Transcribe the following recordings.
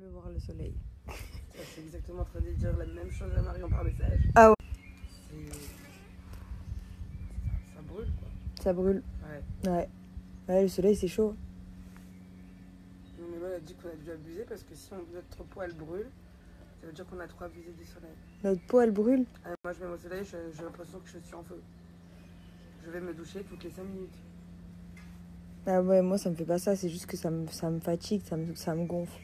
veux voir le soleil. C'est exactement en train de dire la même chose à Marion par message. Ah ouais. Ça brûle quoi. Ça brûle. Ouais. Ouais, le soleil c'est chaud. Non mais là elle a dit qu'on a dû abuser parce que si notre peau elle brûle, ça veut dire qu'on a trop abusé du soleil. Notre peau elle brûle. Moi je mets au soleil, j'ai l'impression que je suis en feu. Je vais me doucher toutes les 5 minutes. Ah ouais, moi ça me fait pas ça, c'est juste que ça me fatigue, ça me gonfle.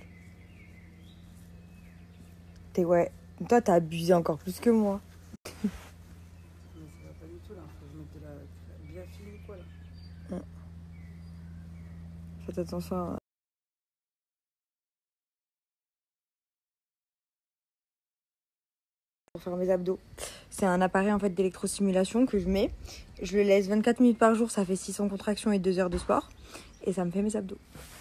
Ouais. Toi t'as abusé encore plus que moi. Mais ça va pas du tout là, faut que je mette de la bien fine quoi là. Faites attention à... Pour faire mes abdos. C'est un appareil en fait d'électrostimulation que je mets. Je le laisse 24 minutes par jour, ça fait 600 contractions et 2 heures de sport. Et ça me fait mes abdos.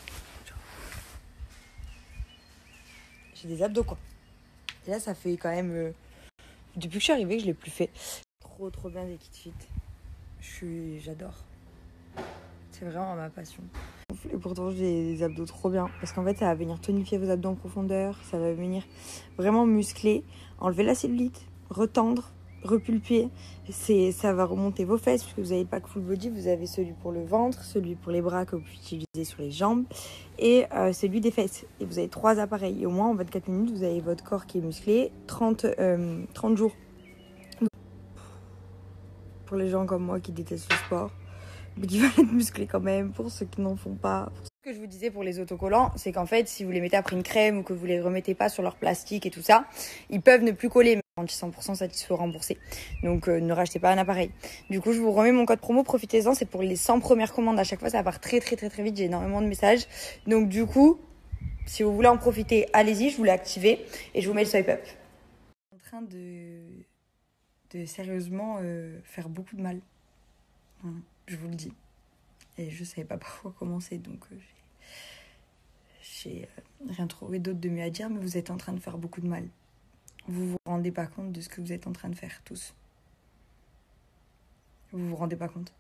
J'ai des abdos quoi. Et là ça fait quand même... Depuis que je suis arrivée que je l'ai plus fait. Trop bien des Kit Fit. J'adore. C'est vraiment ma passion. Et pourtant j'ai des abdos trop bien. Parce qu'en fait ça va venir tonifier vos abdos en profondeur. Ça va venir vraiment muscler. Enlever la cellulite. Retendre. Repulper. Ça va remonter vos fesses. Puisque vous n'avez pas que full body. Vous avez celui pour le ventre. Celui pour les bras que vous pouvez utiliser sur les jambes. Et celui des fesses. Et vous avez 3 appareils. Et au moins en 24 minutes vous avez votre corps qui est musclé. 30 jours. Pour les gens comme moi qui détestent le sport. Mais qui veulent être musclés quand même, pour ceux qui n'en font pas. Ce que je vous disais pour les autocollants, c'est qu'en fait, si vous les mettez après une crème ou que vous les remettez pas sur leur plastique et tout ça, ils peuvent ne plus coller, mais garantie 100% satisfait remboursé. Donc ne rachetez pas un appareil. Du coup, je vous remets mon code promo, profitez-en, c'est pour les 100 premières commandes. À chaque fois, ça part très vite, j'ai énormément de messages. Donc du coup, si vous voulez en profiter, allez-y, je vous l'ai activé et je vous mets le swipe up. En train de sérieusement faire beaucoup de mal. Voilà, je vous le dis. Et je savais pas par quoi commencer, donc j'ai rien trouvé d'autre de mieux à dire, mais vous êtes en train de faire beaucoup de mal. Vous vous rendez pas compte de ce que vous êtes en train de faire, tous. Vous vous rendez pas compte.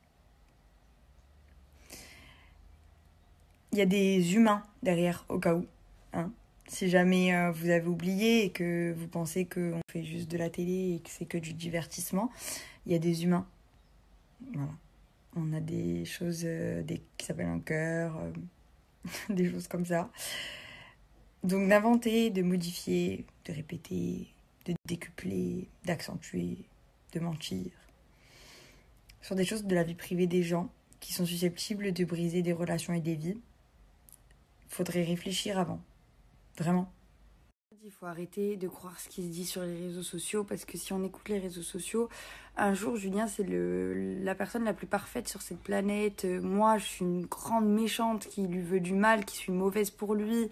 Il y a des humains derrière, au cas où. Hein. Si jamais vous avez oublié et que vous pensez qu'on fait juste de la télé et que c'est que du divertissement, il y a des humains. Voilà. On a des choses qui s'appellent un cœur, des choses comme ça. Donc d'inventer, de modifier, de répéter, de décupler, d'accentuer, de mentir. Sur des choses de la vie privée des gens qui sont susceptibles de briser des relations et des vies. Il faudrait réfléchir avant. Vraiment. Il faut arrêter de croire ce qui se dit sur les réseaux sociaux parce que si on écoute les réseaux sociaux, un jour Julien c'est la personne la plus parfaite sur cette planète. Moi je suis une grande méchante qui lui veut du mal, qui suis mauvaise pour lui.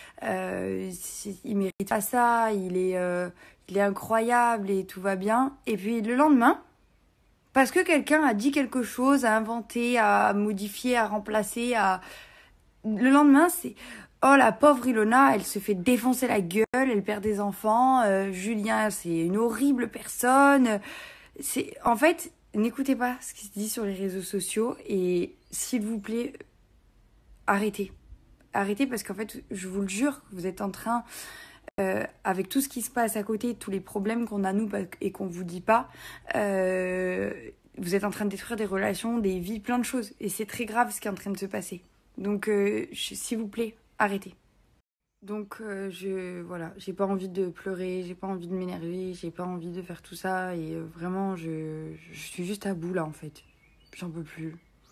Il mérite pas ça, il est incroyable et tout va bien. Et puis le lendemain, parce que quelqu'un a dit quelque chose, a inventé, a modifié, a remplacé, le lendemain c'est... Oh la pauvre Ilona, elle se fait défoncer la gueule, elle perd des enfants. Julien, c'est une horrible personne. En fait, n'écoutez pas ce qui se dit sur les réseaux sociaux et s'il vous plaît, arrêtez. Arrêtez parce qu'en fait, je vous le jure, vous êtes en train, avec tout ce qui se passe à côté, tous les problèmes qu'on a nous et qu'on vous dit pas, vous êtes en train de détruire des relations, des vies, plein de choses. Et c'est très grave ce qui est en train de se passer. Donc, s'il vous plaît, arrêtez. Donc voilà, j'ai pas envie de pleurer, j'ai pas envie de m'énerver, j'ai pas envie de faire tout ça et vraiment je suis juste à bout là en fait. J'en peux plus.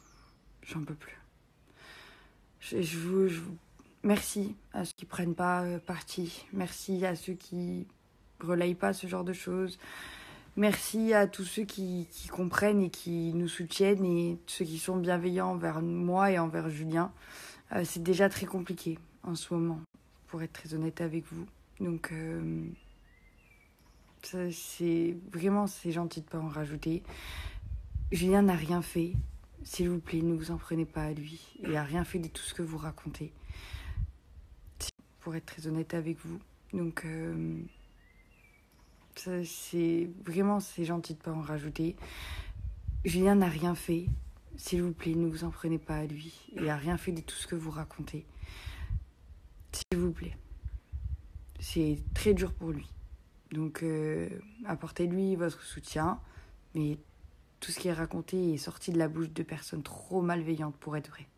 Merci à ceux qui prennent pas parti, merci à ceux qui relayent pas ce genre de choses. Merci à tous ceux qui comprennent et qui nous soutiennent et ceux qui sont bienveillants envers moi et envers Julien. C'est déjà très compliqué en ce moment, pour être très honnête avec vous. Donc, c'est gentil de ne pas en rajouter. Julien n'a rien fait. S'il vous plaît, ne vous en prenez pas à lui. Il n'a rien fait de tout ce que vous racontez. Pour être très honnête avec vous. Donc, c'est gentil de ne pas en rajouter. Julien n'a rien fait. S'il vous plaît, ne vous en prenez pas à lui. Il n'a rien fait de tout ce que vous racontez. S'il vous plaît. c'est très dur pour lui. Donc, apportez-lui votre soutien, mais tout ce qui est raconté est sorti de la bouche de personnes trop malveillantes pour être vrai.